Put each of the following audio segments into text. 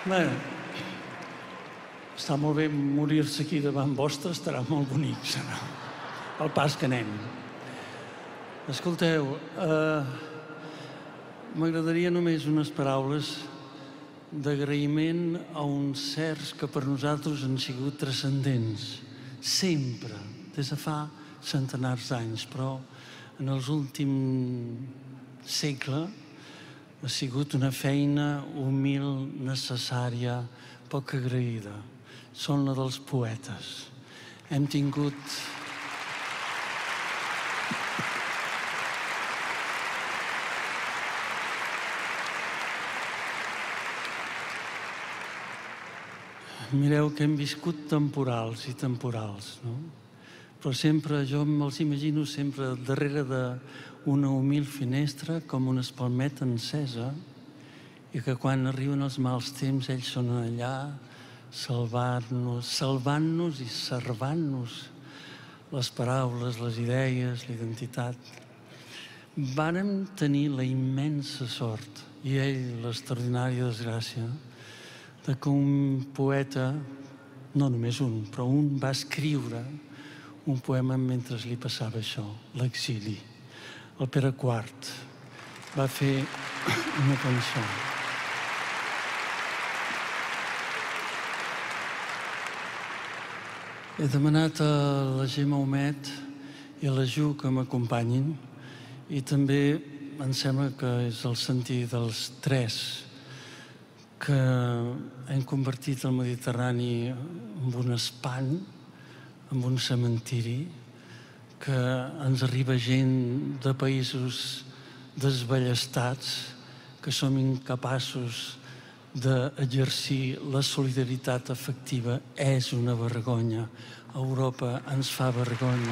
Bé, està molt bé morir-se aquí davant vostre, estarà molt bonic, serà el pas que anem. Escolteu, m'agradaria només unes paraules d'agraïment a uns certs que per nosaltres han sigut transcendents, sempre, des de fa centenars d'anys, però en els últims segles ha sigut una feina humil, necessària, poc agraïda. Són la dels poetes. Hem tingut... Mireu que hem viscut temporals i temporals, no? Però sempre, jo me'ls imagino sempre darrere d'una humil finestra com una espalmeta encesa i que quan arriben els mals temps ells són allà salvant-nos i servant-nos les paraules, les idees, la identitat. Vàrem tenir la immensa sort, i ell l'extraordinària desgràcia, de que un poeta, no només un, però un va escriure un poema mentre li passava això, l'exili. El Pere IV va fer una cançó. He demanat a la Gemma Humet i a la Ju que m'acompanyin i també em sembla que és el sentir dels tres que hem convertit el Mediterrani en un espant, en un cementiri, que ens arriba gent de països desballestats, que som incapaços d'exercir la solidaritat efectiva. És una vergonya. Europa ens fa vergonya.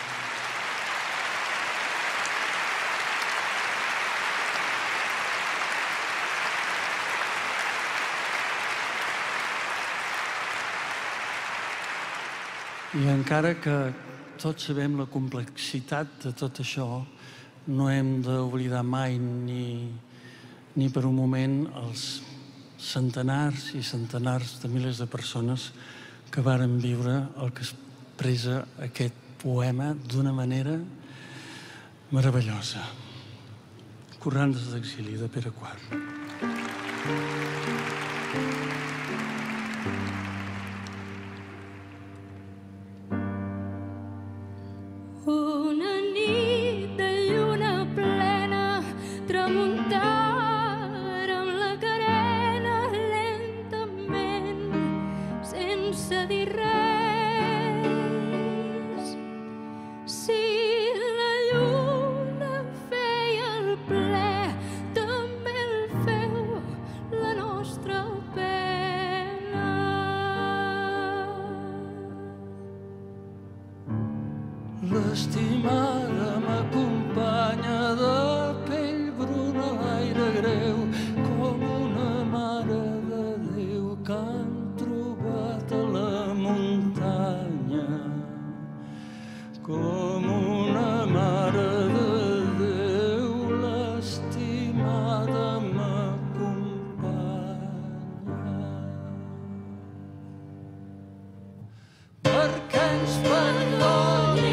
I encara que tots sabem la complexitat de tot això, no hem d'oblidar mai ni per un moment els centenars i centenars de milers de persones que varen viure el que expressa aquest poema d'una manera meravellosa. Corrents d'exili, de Pere IV. L'estimada m'acompanya de pell bruna l'aire greu com una mare de Déu que han trobat a la muntanya. Com una mare de Déu l'estimada m'acompanya. Perquè ens perdoni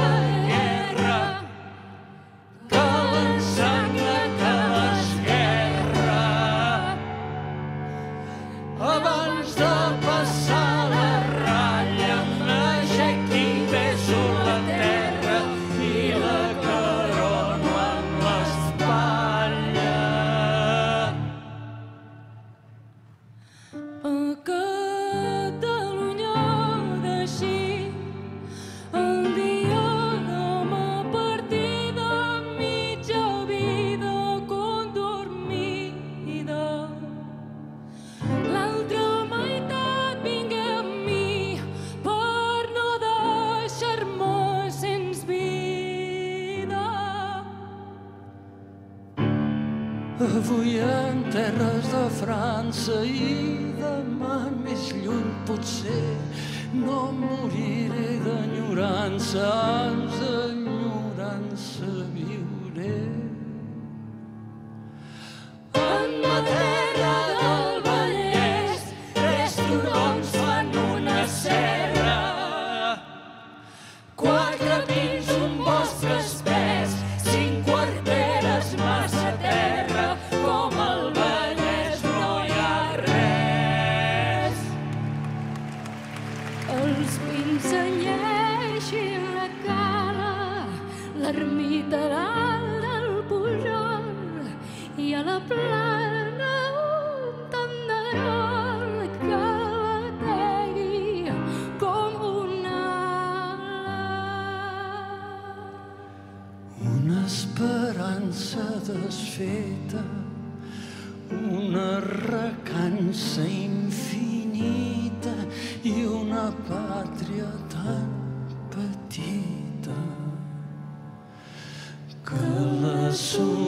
avui en terres de França i demà més lluny potser no moriré d'enyorança, ans d'enyorança viuré. En ma terra del Vallès els pins senyeixin la cala, l'ermita dalt del Pujol i a la plana un tenderol que bategui com una ala. Una esperança desfeta, una recança infinita i una pàtria tan petita que la